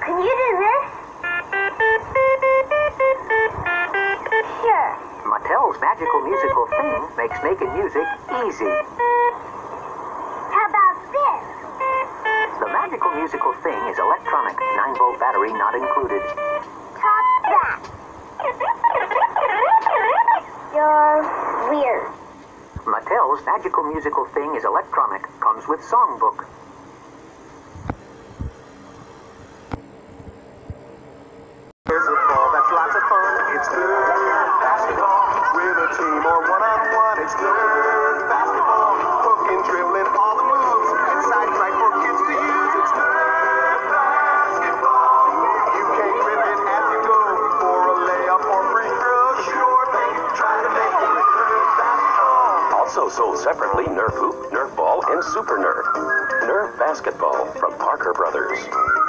Can you do this? Sure. Mattel's magical musical thing makes making music easy. How about this? The magical musical thing is electronic, 9-volt battery not included. Top that. You're weird. Mattel's magical musical thing is electronic, comes with songbook. That's lots of fun. It's Nerf basketball with a team or one-on-one. It's Nerf basketball, hooking, dribbling, all the moves. Inside right for kids to use. It's Nerf basketball. You can grip it as you go for a layup or free throw. Sure thing. Try to make it with Nerf basketball. Also sold separately, Nerf Hoop, Nerf Ball, and Super Nerf. Nerf Basketball from Parker Brothers.